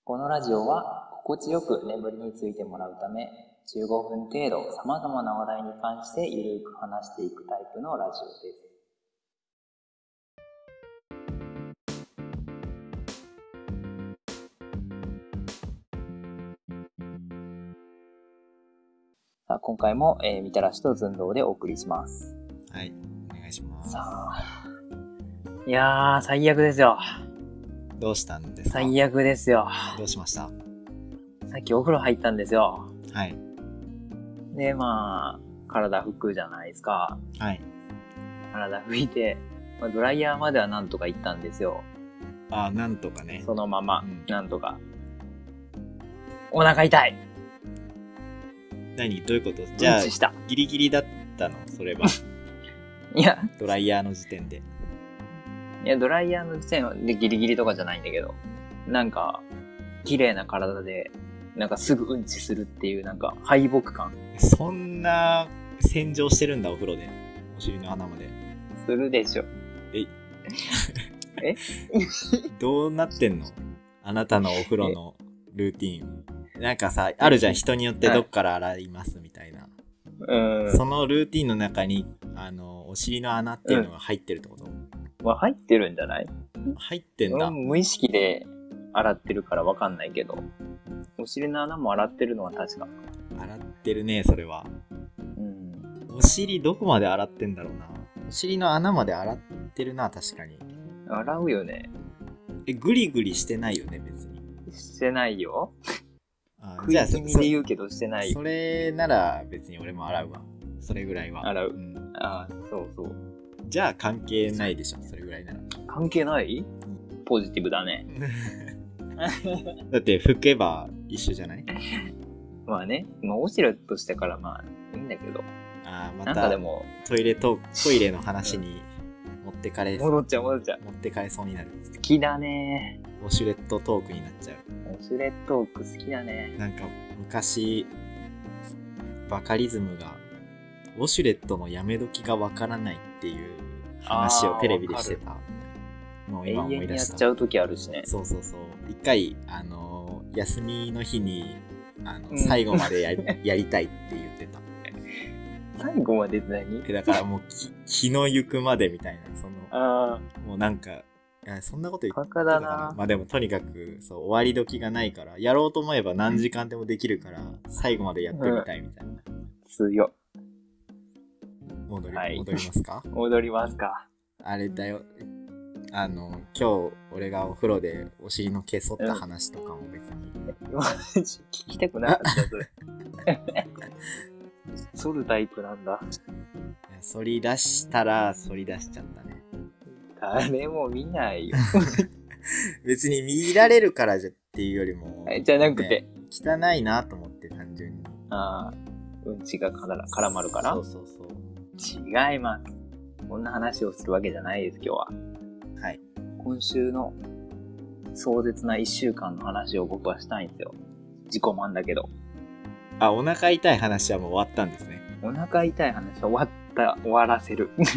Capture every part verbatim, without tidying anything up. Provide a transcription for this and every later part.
このラジオは心地よく眠りについてもらうため、じゅうごふん程度様々な話題に関してゆるく話していくタイプのラジオです。さあ今回も、えー、みたらしと寸胴でお送りします。 はい、お願いします。 さあ、いやー最悪ですよ。 どうしたんですか？ 最悪ですよ。 どうしました？ さっきお風呂入ったんですよ。 はい。 で、まあ、体拭くじゃないですか。 はい。 体拭いて、まあ、ドライヤーまではなんとか行ったんですよ。 ああ、なんとかね。 そのまま、 うん、 なんとか。お腹痛い。 何？どういうこと？じゃあ、ギリギリだったの？それは。 いや、 ドライヤーの時点で。 いや、ドライヤーの時点でギリギリとかじゃないんだけど、なんか、綺麗な体で、なんかすぐうんちするっていう、なんか敗北感。 そんな洗浄してるんだ、お風呂で。お尻の穴まで。 するでしょ。 ええどうなってんの？あなたのお風呂のルーティーン。なんかさ、あるじゃん、人によってどっから洗いますみたいな。 うん。 そのルーティーンの中に、あの、お尻の穴っていうのが入ってるってこと？ まあ入ってるんじゃない？ 入ってんだ。 無意識で洗ってるからわかんないけど、お尻の穴も洗ってるのは確か。 洗ってるね、それは。 うん。 お尻どこまで洗ってんだろうな。お尻の穴まで洗ってるな、確かに。 洗うよね。 え、グリグリしてないよね、別に。 してないよ。 あ、 食い気味で言うけどしてないよ。 それなら別に俺も洗うわ。それぐらいは。 洗う。 うん、 ああ、そうそう。 じゃあ関係ないでしょ、それぐらいなら。 関係ない？ポジティブだね。 だって拭けば一緒じゃない？ まあね、まあオシレとしてからまあいいんだけど。 ああ、まなんかたでもトイレトトイレの話に持ってかれ、 戻っちゃう戻っちゃう。 持ってかれそうになる。 好きだね。 ウォシュレットトークになっちゃう。 ウォシュレットトーク好きだね。 なんか昔バカリズムがウォシュレットのやめ時がわからないっていう話をテレビでしてたのを今思い出した。 永遠にやっちゃう時あるしね。 そうそうそう。一回あの休みの日にあの、うん、最後までやりやりたいって言ってた。 最後までって何？ だからもう気の行くまでみたいな、そのあもうなんかいやそんなこと言ってたかな。 まあでもとにかくそう終わり時がないからやろうと思えば何時間でもできるから最後までやってみたいみたいな。うん、 強っ。 戻り、はい、戻りますか？ 戻りますか。 あれだよ。あの今日俺がお風呂でお尻の毛剃った話とかも別に、 うん、聞きたくなかったそれ。剃るタイプなんだ。 剃り出したら剃り出しちゃったね。 誰も見ないよ。 別に見られるからじゃっていうよりも、 じゃなくて、ね、 汚いなと思って単純に。 ああ、うんちが絡まるから。 そうそうそう。 違います。こんな話をするわけじゃないです、今日は。 はい。 今週の壮絶ないっしゅうかんの話を僕はしたいんですよ。自己満だけど。 あ、お腹痛い話はもう終わったんですね。 お腹痛い話は終わった、終わらせる。違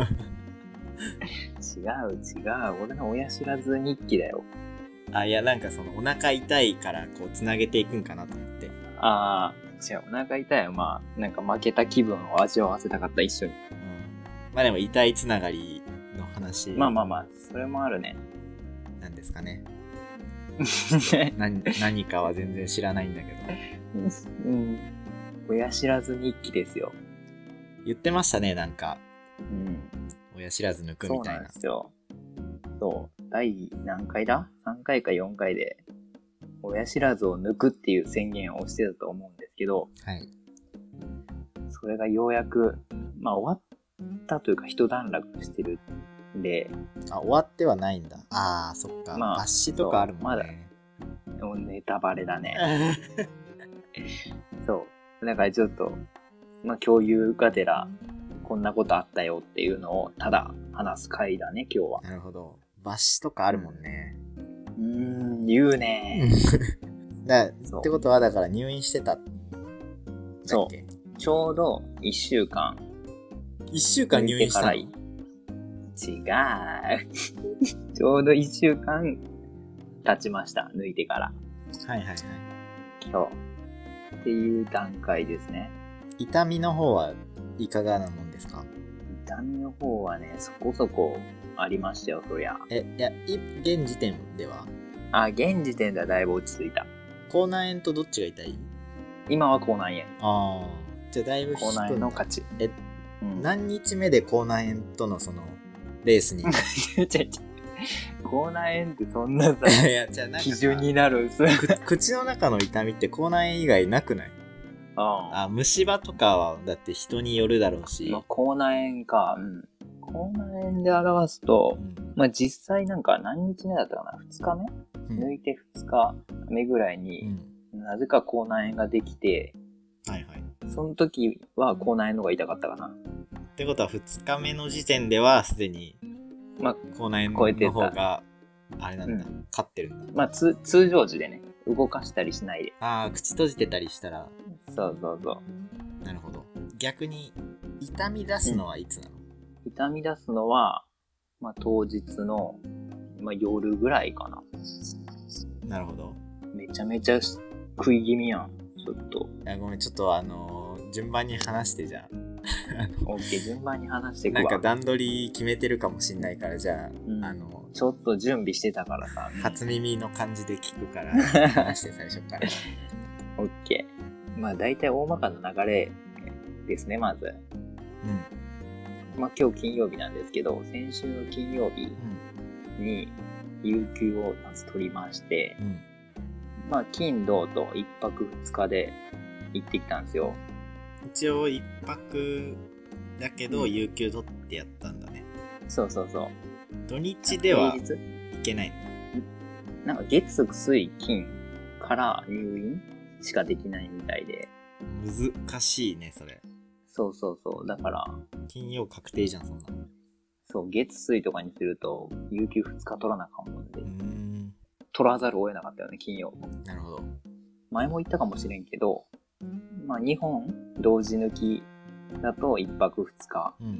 う違う。俺の親知らず日記だよ。 あ、いやなんかそのお腹痛いからこうつなげていくんかなと思って。 ああ、違う。お腹痛いはまあ、なんか負けた気分を味わわせたかった、一緒に。うん。 まあでも痛いつながりの話。 まあまあまあ、それもあるね。 なんですかね。何, 何かは全然知らないんだけど。 うん。親知らず日記ですよ。 言ってましたね、なんか。 うん。 親知らず抜くみたいな。そうなんですよ。そう。第何回だ ?さん 回かよんかいで、親知らずを抜くっていう宣言をしてたと思うんですけど、 はい。 それがようやく、まあ終わったというか一段落してるんで。 あ、終わってはないんだ。ああ、そっか。まあ、抜歯とかあるもんね。まだ。 もうネタバレだね。そう。だからちょっと、まあ共有がてら、こんなことあったよっていうのをただ話す回だね、今日は。 なるほど。抜歯とかあるもんね。 うーん、言うね。 だってことはだから入院してた。 そう。ちょうどいっしゅうかん。 いっしゅうかん入院したの？違う。 ちょうどいっしゅうかん経ちました。抜いてから。 はいはいはい。 今日。っていう段階ですね。 痛みの方はいかがなもんですか？ 痛みの方はね、そこそこありましたよ、そりゃ。 え、いや、い現時点ではあ、現時点ではだいぶ落ち着いた。 口内炎とどっちが痛い？ 今は口内炎。 ああ、じゃあだいぶ口内炎の勝ち。 え、うん、何日目で口内炎とのそのレースに口内炎ってそんなさいやじゃあなんか基準になる口の中の痛みって口内炎以外なくない？ ああ、虫歯とかはだって人によるだろうし、 まあ、口内炎か、うん、口内炎で表すと、うん、まあ実際なんか何日目だったかな、ふつかめ、うん、抜いてふつかめぐらいに、うん、なぜか口内炎ができて、 はいはい、 その時は口内炎の方が痛かったかな。 ってことはふつかめの時点ではすでに、まあ、口内炎の方があれなんだ、うん、勝ってるんだ。 まあつ通常時でね、動かしたりしないで。 ああ、口閉じてたりしたら。 そうそうそう。 なるほど。逆に痛み出すのはいつなの？ うん、痛み出すのは、まあ、当日の、まあ、夜ぐらいかな。 なるほど。 めちゃめちゃ食い気味やん。ちょっと。 いやごめん、ちょっとあのー、順番に話してじゃあ。 オッケー、順番に話していくわ。 なんか段取り決めてるかもしんないからじゃあ、うん、あのちょっと準備してたからさ。 初耳の感じで聞くから話して最初から。 オッケー。まあ大体大まかな流れですね、まず。うん。まあ今日金曜日なんですけど、先週の金曜日に有給をまず取りまして、うん、まあ金土と一泊二日で行ってきたんですよ。 一応一泊だけど有給取ってやったんだね。 そうそうそう。 土日では行けないの？なんか月水金から入院しかできないみたいで。 難しいね、それ。 そうそうそう。だから。 金曜確定じゃん、そんなの。 そう、月水とかにすると、有給ふつか取らなあかんもんで。うーん。取らざるを得なかったよね、金曜。 なるほど。 前も言ったかもしれんけど、まあにほん同時抜きだといっぱくふつか。うん、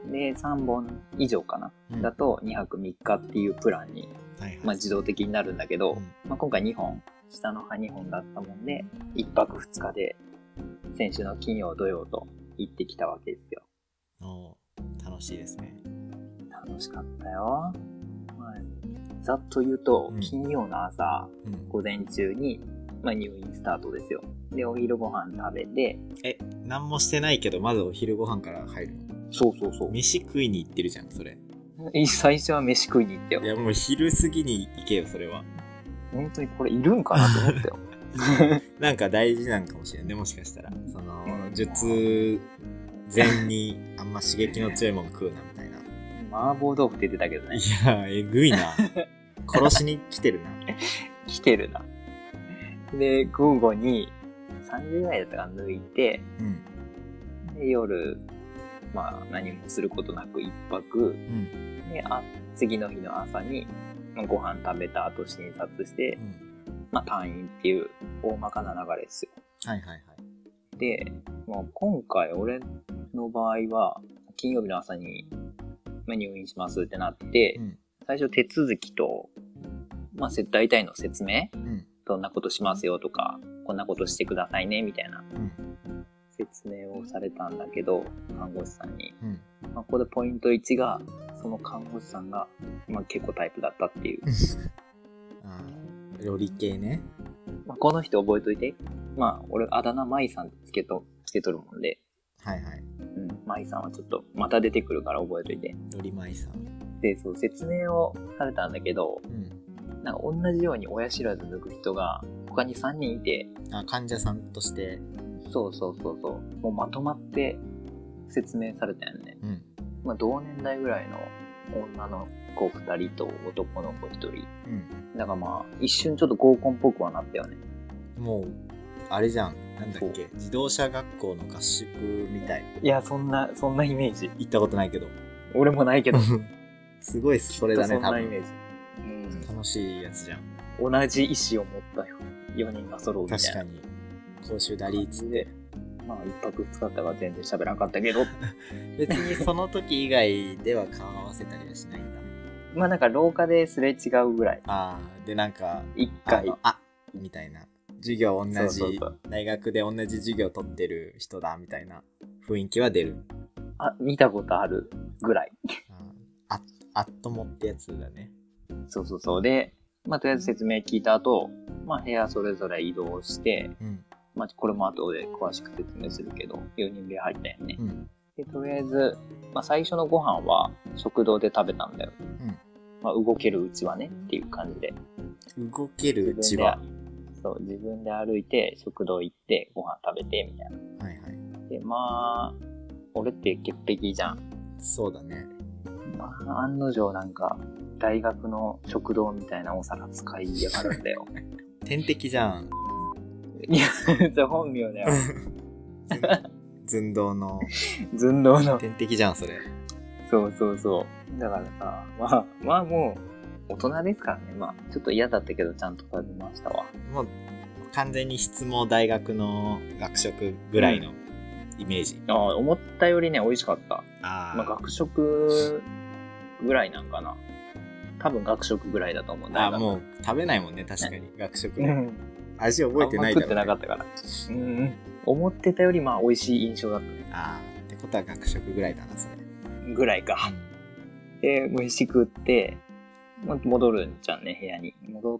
で、さんぼん以上かな、うん、だとにはくみっかっていうプランに、はいはい、まあ自動的になるんだけど、うん、まあ今回にほん。下の歯にほんだったもんで、いっぱくふつかで、先週の金曜土曜と行ってきたわけですよ。 おー、楽しいですね。 楽しかったよ。まあ、ざっと言うと、うん、金曜の朝、うん、午前中に、まあ、入院スタートですよ。で、お昼ご飯食べて。 え、なんもしてないけど、まずお昼ご飯から入るの？ そうそうそう。 飯食いに行ってるじゃん、それ。 最初は飯食いに行ったよ。 いや、もう昼過ぎに行けよ、それは。 本当にこれいるんかなと思ったよ。 なんか大事なんかもしれんね、もしかしたら。その、術前にあんま刺激の強いもの食うな、みたいな。 麻婆豆腐って言ってたけどね。 いや、えぐいな。殺しに来てるな。 来てるな。で、午後にさんじぐらいだったから抜いて、うん、で夜、まあ何もすることなく一泊、うん、であ、次の日の朝に、ご飯食べた後診察して、うん、まあ退院っていう大まかな流れですよ。 はいはいはい。 で、もう今回俺の場合は、金曜日の朝に、まあ、入院しますってなって、うん、最初手続きと、まあ大体の説明、うん、どんなことしますよとか、こんなことしてくださいねみたいな、うん、説明をされたんだけど、看護師さんに。うん、まあ、ここでポイントいちが、その看護師さんが、まあ、結構タイプだったっていう。 ああ、ロリ系ね。 まあ、この人覚えといて。まあ、俺、あだ名舞さんってつけと、つけとるもんで。 はいはい。 うん、舞さんはちょっと、また出てくるから覚えといて。 ロリ舞さん。 で、そう、説明をされたんだけど、うん、なんか同じように親知らず抜く人が、他にさんにんいて。 あ、患者さんとして。 そうそうそうそう。もうまとまって説明されたよね。うん。まあ、同年代ぐらいの女の子ふたりと男の子ひとり。うん。だからまあ、一瞬ちょっと合コンっぽくはなったよね。 もう、あれじゃん。なんだっけ。自動車学校の合宿みたい。 いや、そんな、そんなイメージ。 行ったことないけど。 俺もないけど。 すごいそれだね、 多分。そんなイメージ。 うん。楽しいやつじゃん。 同じ意志を持ったよにんが揃うみたいな。 確かに。講習ダリーつって。 まあ、一泊二日だったから全然喋らなかったけど。 別にその時以外では顔合わせたりはしないんだ。 まあなんか廊下ですれ違うぐらい。 ああ、でなんか。 一回。 あ、 みたいな。授業同じ、 そうそうそう大学で同じ授業取ってる人だみたいな雰囲気は出る。 あ、見たことあるぐらい。 あ、あっともってやつだね。 そうそうそう。で、まあ、とりあえず説明聞いた後、まあ、部屋それぞれ移動して、 うん、まあ、これも後で詳しく説明するけど、よにん部屋入ったよね。 うん、 で、とりあえず、まあ、最初のご飯は食堂で食べたんだよ。うん、まあ、動けるうちはねっていう感じで。 動けるうちはそう、自分で歩いて食堂行ってご飯食べてみたいな。はいはい。で、まあ、俺って潔癖じゃん。 そうだね。 まあ、案の定なんか、大学の食堂みたいなお皿使いやがるんだよ。 天敵じゃん。 いや、それ本名だよ。 寸胴の。 寸胴の。 天敵じゃん、それ。 そうそうそう。だからさ、まあ、まあもう、大人ですからね。まあ、ちょっと嫌だったけど、ちゃんと食べましたわ。 もう、完全に質も大学の学食ぐらいのイメージ。 うん、ああ、思ったよりね、美味しかった。あまあ、学食ぐらいなんかな。多分学食ぐらいだと思うんだよ。ああ、もう食べないもんね、確かに。ね、学食で。 うん、 味覚えてないだろう、ね。 食ってなかったから。うん。思ってたより、まあ、美味しい印象だったね。 ああ、ってことは学食ぐらいだな、それ。 ぐらいか。で、美味しくって、戻るんじゃんね、部屋に。戻って、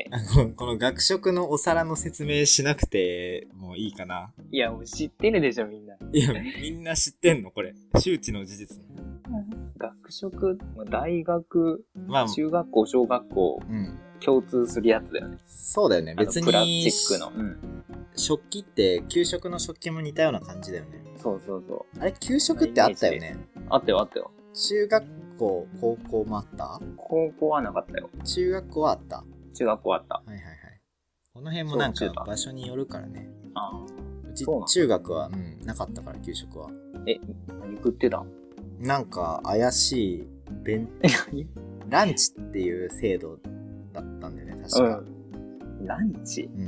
この学食のお皿の説明しなくてもういいかな。 いや、もう知ってるでしょ、みんな。 いや、みんな知ってんのこれ。周知の事実。 学食、大学、まあ、中学校、小学校、うん、共通するやつだよね。 そうだよね。別にプラスチックの、うん、 食器って給食の食器も似たような感じだよね。 そうそうそう。 あれ給食ってあったよね。 あったよあったよ。 中学校、高校もあった？ 高校はなかったよ。 中学校はあった。 中学校はあった。 はいはいはい。この辺もなんか場所によるからね。 ああ。 うち中学は、うん、なかったから給食は。 え、何食ってた？ なんか怪しい弁ランチっていう制度だったんだよね、確か。 うん、ランチ？ うん。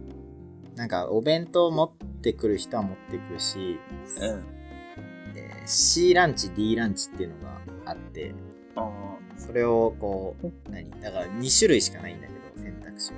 なんかお弁当持ってくる人は持ってくるし、うん。えー、C ランチ、D ランチっていうのがあって、あそれをこう、何だからに種類しかないんだけど、選択肢は。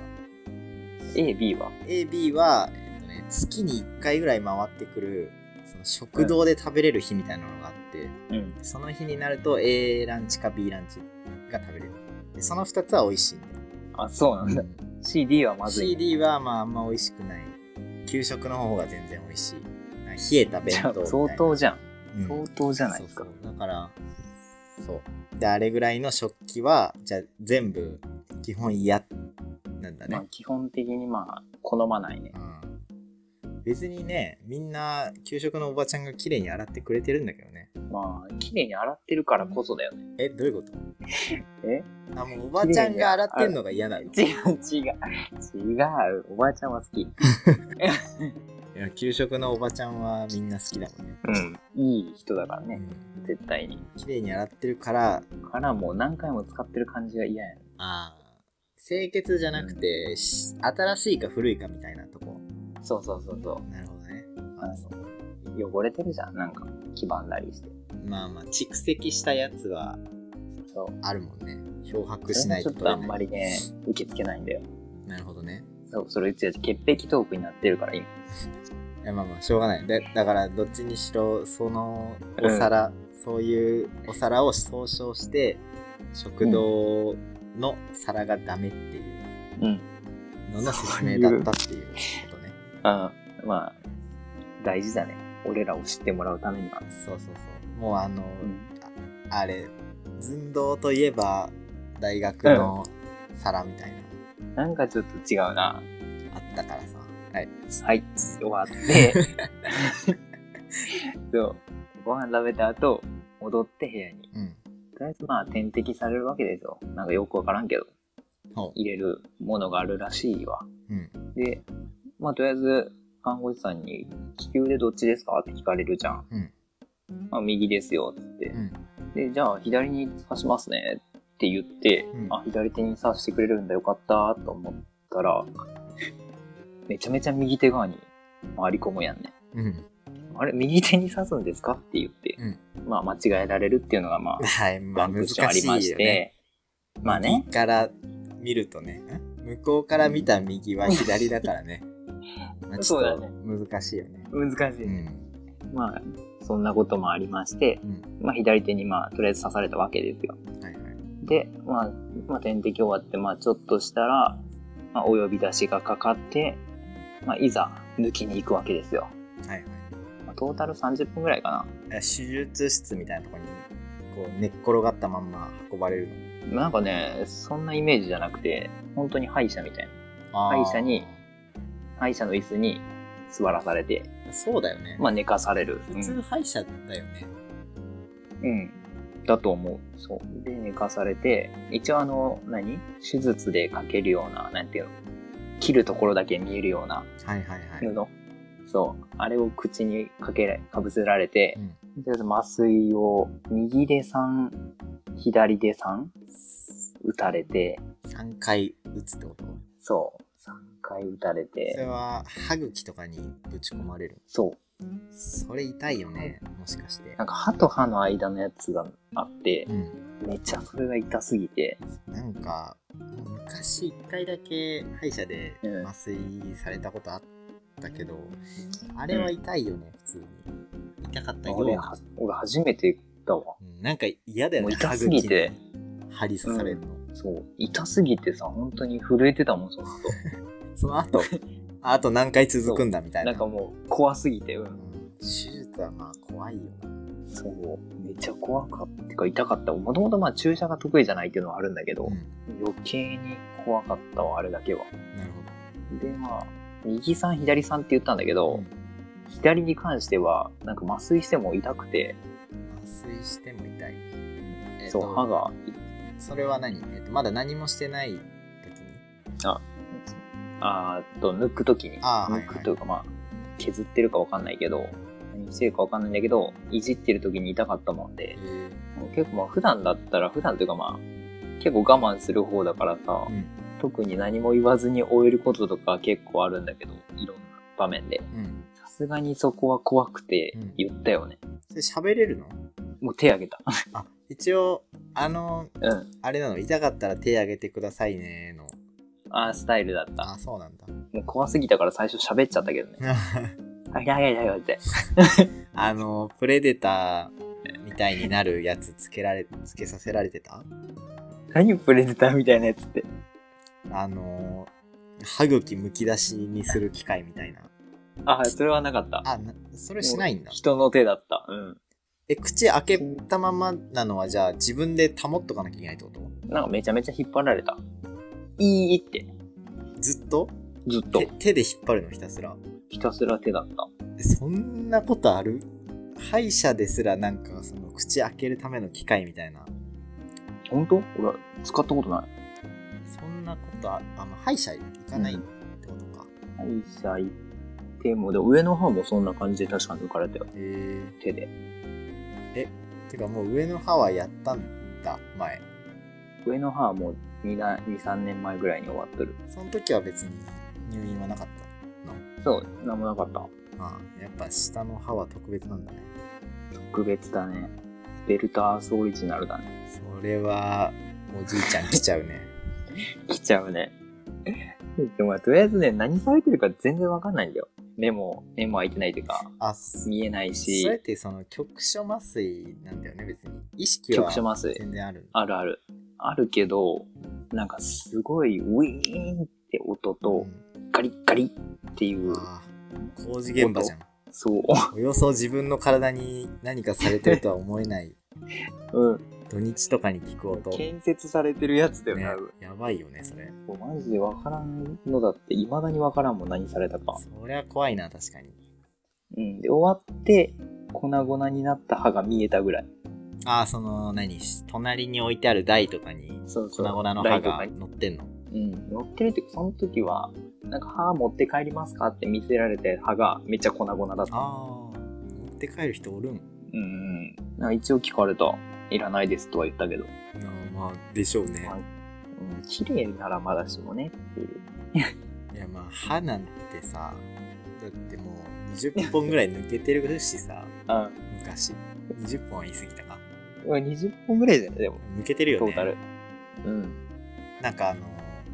A、B は ?A、B は、えっとね、月にいっかいぐらい回ってくる、その食堂で食べれる日みたいなのがあって、うん、その日になると A ランチか B ランチが食べれる。でそのふたつは美味しいんだよ。 あ、そうなんだ。うん、シーディー はまずい。 シーディー はまああんま美味しくない。給食の方が全然美味しい。冷えた弁当みたいな。 相当じゃん。 うん、 相当じゃないですか。 そうそうだから、そう。で、あれぐらいの食器は、じゃあ全部基本嫌なんだね。 まあ、基本的にまあ、好まないね。 うん別にね、みんな給食のおばちゃんが綺麗に洗ってくれてるんだけどね。 まあ、綺麗に洗ってるからこそだよね。 え、どういうこと？ え？ あ、もうおばちゃんが洗ってんのが嫌なの？ 違う違う。違う。おばちゃんは好き。いや、給食のおばちゃんはみんな好きだもんね。 うん。いい人だからね。うん、絶対に。 綺麗に洗ってるから。 からもう何回も使ってる感じが嫌やね。 ああ。清潔じゃなくて、うん、新しいか古いかみたいなとこ。 そうそうそうそう。 なるほどね。 あの汚れてるじゃん、なんか黄ばんだりして。 まあまあ蓄積したやつはあるもんね。漂白しないと取れない。ちょっとあんまりね受け付けないんだよ。 なるほどね。 そうそれ言って潔癖トークになってるから今。いやまあまあしょうがない。でだからどっちにしろそのお皿、うん、そういうお皿を総称して食堂の皿がダメっていうのの説明だったっていうことね。 ああ、まあ、大事だね。俺らを知ってもらうためには。 そうそうそう。もうあの、うん、あ, あれ、寸胴といえば、大学の皿みたいな、 うん。なんかちょっと違うな。 あったからさ。はい。 はい、終わって。そう。ご飯食べた後、戻って部屋に。うん。とりあえずまあ、点滴されるわけですよ。なんかよくわからんけど。入れるものがあるらしいわ。うん。で、まあ、とりあえず、看護師さんに、利き腕どっちですかって聞かれるじゃん。うん。まあ、右ですよ、つって。うん。で、じゃあ、左に刺しますね、って言って、うん、あ、左手に刺してくれるんだ、よかった、と思ったら、めちゃめちゃ右手側に回り込むやんね。うん。あれ、右手に刺すんですかって言って、うん、まあ、間違えられるっていうのが、まあ、 はい、まあ、難しいよね。 ありまして、まあね。 右から見るとね、 向こうから見た右は左だからね。まあ、ちょっと難しいよね。 難しい、ねうん。まあ、そんなこともありまして、うん、まあ左手にまあとりあえず刺されたわけですよ。はいはい、で、まあ、まあ点滴終わって、まあちょっとしたら、まあお呼び出しがかかって、まあいざ抜きに行くわけですよ。はいはい。まあ、トータルさんじゅっぷんぐらいかな。 手術室みたいなところに、こう寝っ転がったまんま運ばれるの？なんかね、そんなイメージじゃなくて、本当に歯医者みたいな。歯医者に、歯医者の椅子に座らされて。 そうだよね。 まあ寝かされる。 普通歯医者だよね。 うん。だと思う。そう。で、寝かされて、一応あの、何？手術でかけるような、なんていうの？切るところだけ見えるような。はいはいはい。布。そう。あれを口にかけら、かぶせられて、うん、とりあえず麻酔を右でさん、左でさん打たれて。 さんかい打つってこと？ そう。さんかい打たれて。 それは歯茎とかにぶち込まれる？ そう。 それ痛いよね、もしかして。 なんか歯と歯の間のやつがあって、うん、めっちゃそれが痛すぎて。 なんか、昔一回だけ歯医者で麻酔されたことあったけど、うん、あれは痛いよね、普通に。痛かったよね。 俺初めてだわ。 うん、なんか嫌だよね、 痛すぎて。 針刺されるの、 うん。そう。痛すぎてさ、本当に震えてたもん、その後。 その後あと何回続くんだみたいな。 なんかもう怖すぎて、うん。 手術はまあ怖いよな。 そう。めっちゃ怖かった。てか痛かった。もともとまあ注射が得意じゃないっていうのはあるんだけど、うん、余計に怖かったわ、あれだけは。 なるほど。で、まあ、右さん、左さんって言ったんだけど、うん、左に関しては、なんか麻酔しても痛くて。 麻酔しても痛い。 えー、そう、歯が。 それは何？えっと、まだ何もしてない時に？ あ、あーと、抜くときに。抜くというか、まあ、削ってるかわかんないけど、何してるかわかんないんだけど、いじってるときに痛かったもんで、結構まあ普段だったら、普段というかまあ、結構我慢する方だからさ、うん、特に何も言わずに終えることとか結構あるんだけど、いろんな場面で。さすがにそこは怖くて言ったよね。 うん、それ喋れるの？ もう手挙げた。 あ、一応、あの、うん、あれなの、痛かったら手挙げてくださいねの。 あ、スタイルだった。 あ、そうなんだ。 もう怖すぎたから最初喋っちゃったけどね。あ、いやいやいやって。 あの、プレデターみたいになるやつつけられ、つけさせられてた？ 何プレデターみたいなやつって。 あの、歯茎むき出しにする機械みたいな。 あ、それはなかった。 あ、なそれしないんだ。 人の手だった。うん。 え、口開けたままなのはじゃあ自分で保っとかなきゃいけないってこと？ なんかめちゃめちゃ引っ張られた。いいって。 ずっと？ ずっと。 手で引っ張るのひたすら。 ひたすら手だった。 そんなことある？歯医者ですらなんかその口開けるための機械みたいな。 本当？俺使ったことない。 そんなことあ、あ、まあ、歯医者行かないってことか。 歯医者行っても、で上の歯もそんな感じで確かに抜かれたよ。 へー。 手で。 え、てかもう上の歯はやったんだ、前。 上の歯はもうに、さんねんまえぐらいに終わってる。 その時は別に入院はなかったの？ そう、なんもなかった。 ああ、やっぱ下の歯は特別なんだね。 特別だね。ベルタースオリジナルだね。 それは、おじいちゃん来ちゃうね。 来ちゃうね。でもとりあえずね、何されてるか全然わかんないんだよ。目も、目も開いてないというか、あ、見えないし。 それってその局所麻酔なんだよね、別に。意識は全然ある。 あるある。あるけど、なんかすごいウィーンって音と、ガリッガリっていう。 ああ、工事現場じゃん。 そう。 およそ自分の体に何かされてるとは思えない。うん。土日とかに聞く音。 建設されてるやつだよね。 やばいよね、それ。 マジでわからんのだって、未だにわからんもん、何されたか。 そりゃ怖いな、確かに。 うん。で、終わって、粉々になった歯が見えたぐらい。 ああ、その、何、隣に置いてある台とかに、粉々の歯が乗ってんの？ うん、乗ってるっていうか、その時は、なんか歯持って帰りますかって見せられて、歯がめっちゃ粉々だった。ああ、 持って帰る人おるん？ うん、なんか一応聞かれた。いらないですとは言ったけど。 あまあ、でしょうね。まあ、 うん、綺麗ならまだしもねっていう。 いや、まあ、歯なんてさ、だってもうにじゅっぽんぐらい抜けてるしさ、あ昔。にじゅっぽんは言い過ぎたか。 にじゅっぽんぐらいじゃないでも。 抜けてるよね。 トータル。うん。 なんかあの、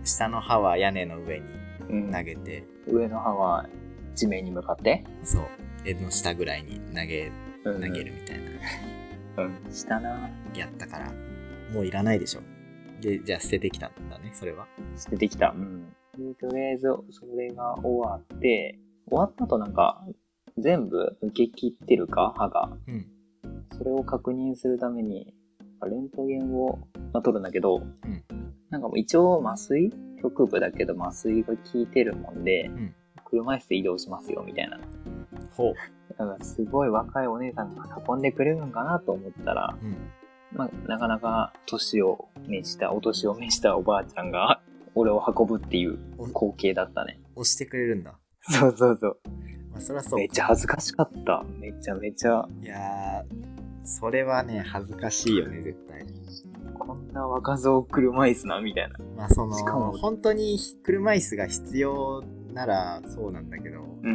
下の歯は屋根の上に投げて、 うん、上の歯は地面に向かって、 そう絵の下ぐらいに投げ、うん、投げるみたいな。うん、したな。 やったからもういらないでしょ。でじゃあ捨ててきたんだね、それは。 捨ててきた。うん。でとりあえずそれが終わって、終わった後なんか全部抜け切ってるか歯が、うん、それを確認するためにレントゲンを、まあ、取るんだけど、うん、なんかもう一応麻酔局部だけど麻酔が効いてるもんで、うん、車椅子で移動しますよみたいな。 ほう。 だからすごい若いお姉さんが運んでくれるんかなと思ったら、うん、まあ、なかなか年を召したお年を召したおばあちゃんが俺を運ぶっていう光景だったね。 押してくれるんだ。 そうそうそう。 まあ、そりゃそう。 めっちゃ恥ずかしかった。めちゃめちゃ。 いやー、それはね恥ずかしいよね絶対。 こんな若造車椅子なみたいな。 まあそのしかも本当に車椅子が必要ならそうなんだけど、うん、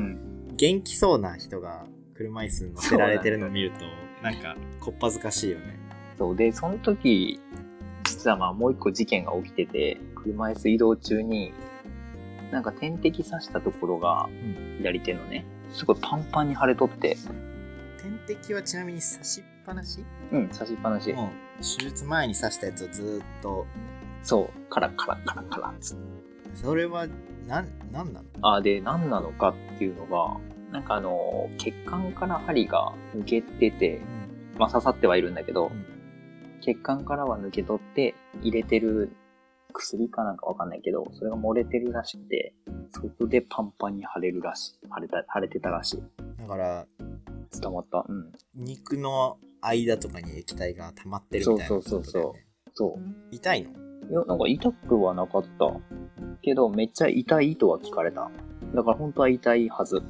元気そうな人が車椅子に乗せられてるのを見るとなんかこっぱずかしいよね。 そうでその時実はまあもう一個事件が起きてて、車椅子移動中になんか点滴刺したところが、うん、左手のねすごいパンパンに腫れとって。 点滴はちなみに刺しっぱなし？ うん刺しっぱなし。 もう手術前に刺したやつをずっと。 そうカラカラカラカラっつって。 それはなんなんなの？ あで何なのかっていうのがなんかあの血管から針が抜けてて、うん、まあ刺さってはいるんだけど、うん、血管からは抜け取って入れてる薬かなんかわかんないけど、それが漏れてるらしくて、外でパンパンに腫れるらしい。腫れた、腫れてたらしい。 だから、 伝わった。うん。 肉の間とかに液体が溜まってるみたいなことだよね。そうそうそうそう。そう。 痛いの？ いや、なんか痛くはなかった。けど、めっちゃ痛いとは聞かれた。だから本当は痛いはず。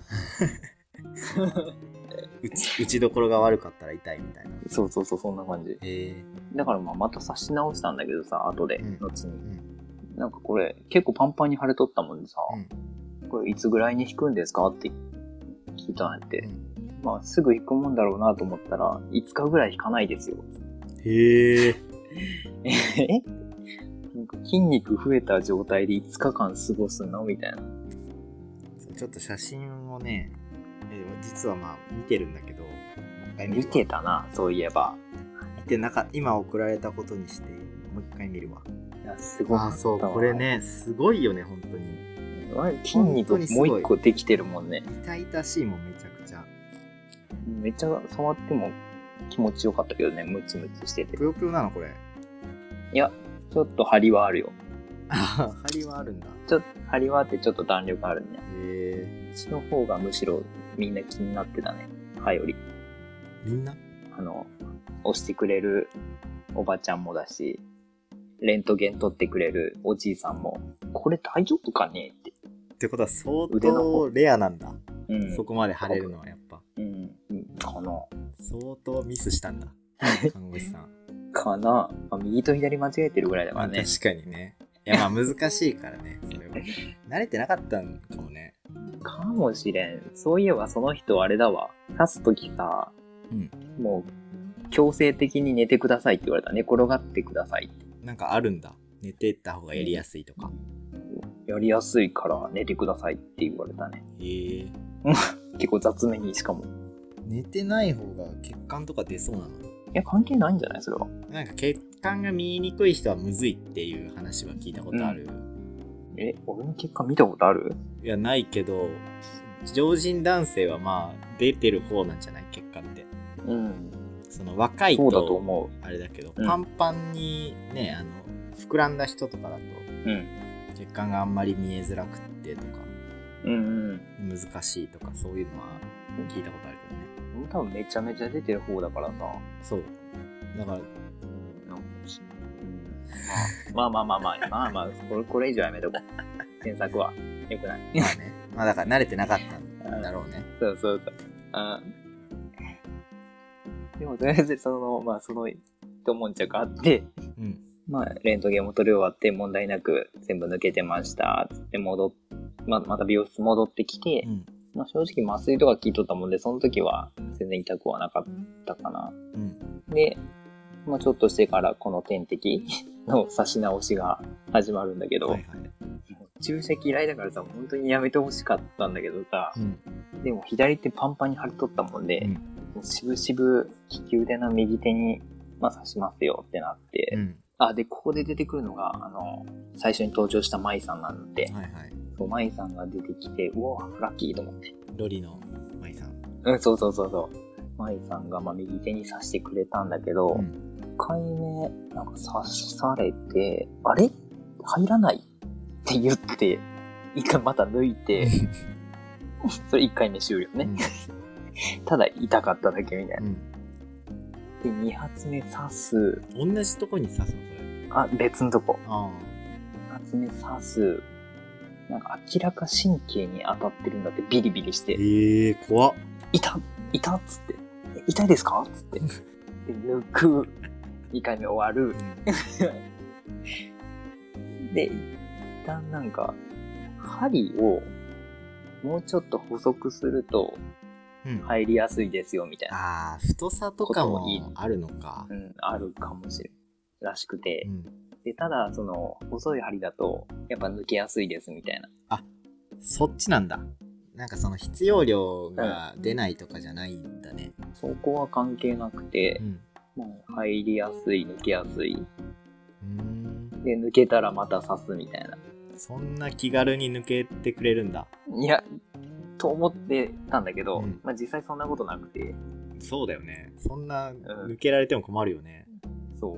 打ち、打ちどころが悪かったら痛いみたいな。 そうそうそう、そんな感じ。 へー。 だからまあまた刺し直したんだけどさ、後で、うん、後に、うん。なんかこれ、結構パンパンに腫れとったもんでさ、うん、これいつぐらいに引くんですかって聞いたんやって。うん、まあすぐ引くもんだろうなと思ったら、いつかぐらい引かないですよ。 へー。 えなんか筋肉増えた状態でいつかかん過ごすのみたいな。 ちょっと写真をね、実はまあ見てるんだけど、 見てたな、そういえば。 見てなかった。今送られたことにしてもう一回見るわ。 いやすごい。 あそうこれねすごいよね本当に。 筋肉もう一個できてるもんね。 痛々しいもんめちゃくちゃ。 めっちゃ触っても気持ちよかったけどね、ムチムチしてて。 ぷよぷよなのこれ？ いやちょっと張りはあるよ。 張りはあるんだ。 ちょっと張りはあってちょっと弾力あるね。 へえ。 うちの方がむしろみんな気になってたね。歯より。 みんな？ あの、押してくれるおばちゃんもだし、レントゲン取ってくれるおじいさんも、これ大丈夫かねって。 ってことは相当レアなんだ。 うん、 そこまで腫れるのはやっぱ。 うん。かな。 相当ミスしたんだ。看護師さん。 かな。まあ、右と左間違えてるぐらいだからね。 確かにね。いやまあ難しいからね。それは。慣れてなかったんかもね。 かもしれん。そういえばその人あれだわ。刺すときさ、うん、もう強制的に寝てくださいって言われた。寝転がってくださいって。 なんかあるんだ。寝てった方がやりやすいとか。 やりやすいから寝てくださいって言われたね。 へえ。 結構雑めにしかも。 寝てない方が血管とか出そうなの？いや関係ないんじゃないそれは。 なんか血管が見えにくい人はむずいっていう話は聞いたことある。うん、 え、俺の血管見たことある？ いやないけど、常人男性はまあ出てる方なんじゃない血管って。うん。その若いとそうだと思う。 あれだけど、うん、パンパンにねあの膨らんだ人とかだと、うん、血管があんまり見えづらくってとか、うんうん、難しいとかそういうのは聞いたことあるけどね。 多分めちゃめちゃ出てる方だからさ。 そうだから、うん、 まあまあまあまあまあまあこれこれ以上やめとこう。検索は良くない。 まあね。まあだから慣れてなかったんだろうね。 そうそうそう。あでもとりあえずそのまあその一悶着あって、うん、まあレントゲンも取り終わって問題なく全部抜けてましたつって戻っ、まあ、また美容室戻ってきて。うん、まあ、正直麻酔とか効いとったもんでその時は全然痛くはなかったかな、うん、で、まあ、ちょっとしてからこの点滴の差し直しが始まるんだけど、はいはい、 注射嫌いだからさ、本当にやめてほしかったんだけどさ、 うん、 でも左手パンパンに腫れとったもんで、 うん、 もうしぶしぶ利き腕の右手に、まあ、刺しますよってなって、 うん、 あ、で、ここで出てくるのが、あの、最初に登場した舞さんなんで、 はいはい。 そう、舞さんが出てきて、うわ、ラッキーと思って。 ロリの舞さん。 うん、そうそうそうそう。舞さんが、まあ、右手に刺してくれたんだけど、 うん、 いっかいめ、なんか刺されて、あれ入らないって言って、一回また抜いて、それいっかいめ終了ね。うん、ただ痛かっただけみたいな。うんで、二発目刺す。 同じとこに刺すのそれ。 あ、別のとこ。 あ二発目刺す。なんか明らか神経に当たってるんだってビリビリして。 えー、怖っ。 痛っ痛っつって。痛いですかつって。で、抜く。二回目終わる。で、一旦なんか、針をもうちょっと細くすると、入りやすいですよみたいな、うん、 ああ太さとかもあるのかうんあるかもしれんらしくて、うん、でただその細い針だとやっぱ抜けやすいですみたいな。 あそっちなんだ。なんかその必要量が出ないとかじゃないんだね、 うん、そこは関係なくて、うん、もう入りやすい抜けやすい、うん、で抜けたらまた刺すみたいな。 そんな気軽に抜けてくれるんだ。 いやと思ってたんだけど、うん、まあ、実際そんなことなくて。 そうだよね。そんな抜けられても困るよね。 うん、そう。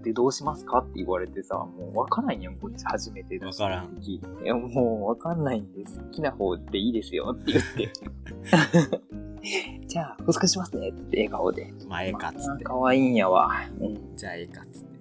で、どうしますかって言われてさ、もう分からんやん、こっち初めてだし。 分からん。 いや、もう分かんないんです。好きな方でいいですよって言って。じゃあ、お疲れしますねって笑顔で。 まあ、ええかっつって。 かわいいんやわ。うん、 じゃあ、ええかっつって。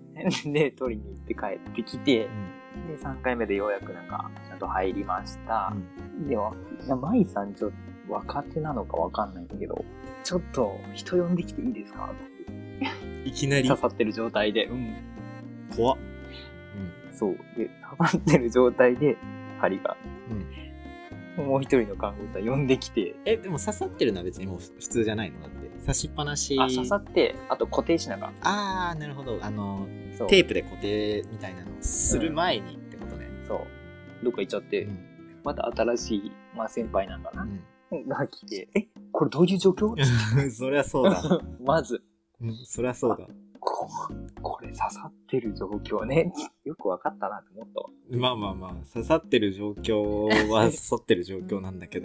で、取りに行って帰ってきて、うん、で、さんかいめでようやくなんか、ちゃんと入りました。うん、では、舞さんちょっと若手なのかわかんないんだけど、ちょっと人呼んできていいですかっていきなり刺さってる状態で、うん。 怖っ。 うん。そう。で、刺さってる状態で、針が。うん。もう一人の看護師さん呼んできて。 え、でも刺さってるのは別にもう普通じゃないのだって。刺しっぱなし。 あ、刺さって、あと固定しながら。 あー、なるほど。あの、テープで固定みたいなのをする前にってことね。 うん、そう。どっか行っちゃって。うんまた新しい、まあ、先輩なんかな、うん、が来て、え、これどういう状況そりゃそうだ。 まず、 うん、そりゃそうだこ。これ刺さってる状況ね。よくわかったなと思ったわ。 まあまあまあ、刺さってる状況は刺さってる状況なんだけど。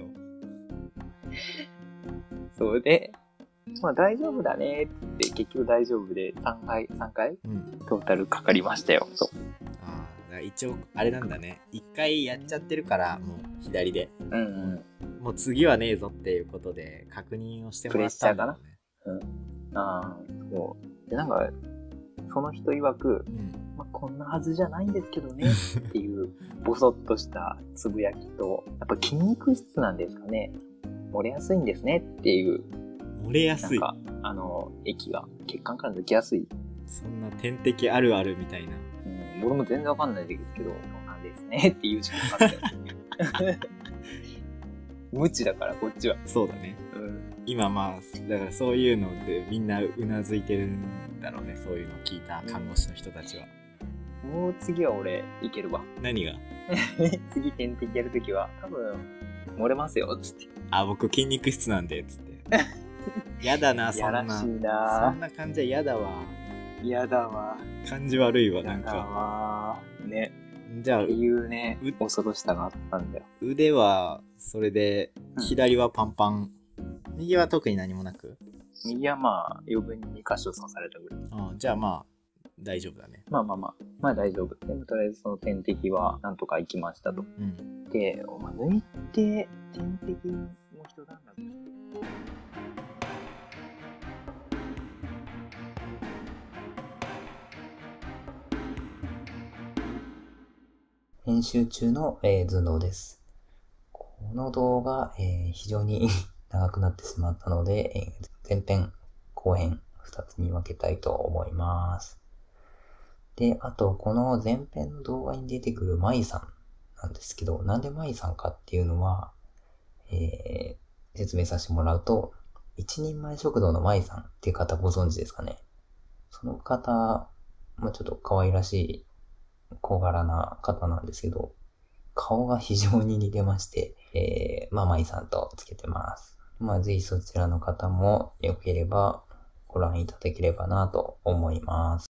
それで、まあ大丈夫だねって結局大丈夫でさんかい、さんかい、うん、トータルかかりましたよ。そう。 一応あれなんだね。一回やっちゃってるからもう左で、 うんうん、 もう次はねえぞっていうことで確認をしてもらったんだろうね。 プレッシャーかな。うん。ああ、そうでなんかその人曰く、うんまあ、こんなはずじゃないんですけどねっていうボソッとしたつぶやきと、やっぱ筋肉質なんですかね。漏れやすいんですねっていう。 漏れやすい。 なんかあの液が血管から抜けやすい。 そんな点滴あるあるみたいな。 俺も全然わかんないですけど、そうなんですねっていうしかなかったよ。無知だからこっちは。 そうだね。うん、今まあだからそういうのでみんなうなずいてるんだろうね。そういうのを聞いた看護師の人たちは。 うん、もう次は俺いけるわ。 何が？ 次点滴やるときは多分漏れますよつって。 あ僕筋肉質なんでつって。やだなそんな。 やらしいな。 そんな感じはやだわ。 嫌だわ。 感じ悪いわ、なんか。 ね。 じゃあ、 っていうね、恐ろしさがあったんだよ。 腕は、それで、左はパンパン。うん、右は特に何もなく？ 右はまあ、余分にに箇所刺されたぐらい。 ああじゃあまあ、大丈夫だね。 まあまあまあ、まあ大丈夫。でもとりあえずその点滴はなんとか行きましたと。うん、で、お前抜いて、点滴も一段落。編集中の、えー、頭脳です。この動画、えー、非常に長くなってしまったので、えー、前編後編ふたつに分けたいと思います。で、あとこの前編の動画に出てくる舞さんなんですけど、なんで舞さんかっていうのは、えー、説明させてもらうと、一人前食堂の舞さんっていう方ご存知ですかね。その方、まあ、ちょっと可愛らしい小柄な方なんですけど、 顔が非常に似てまして、えー、ママイさんとつけてます。まあ、ぜひそちらの方もよければご覧いただければなと思います。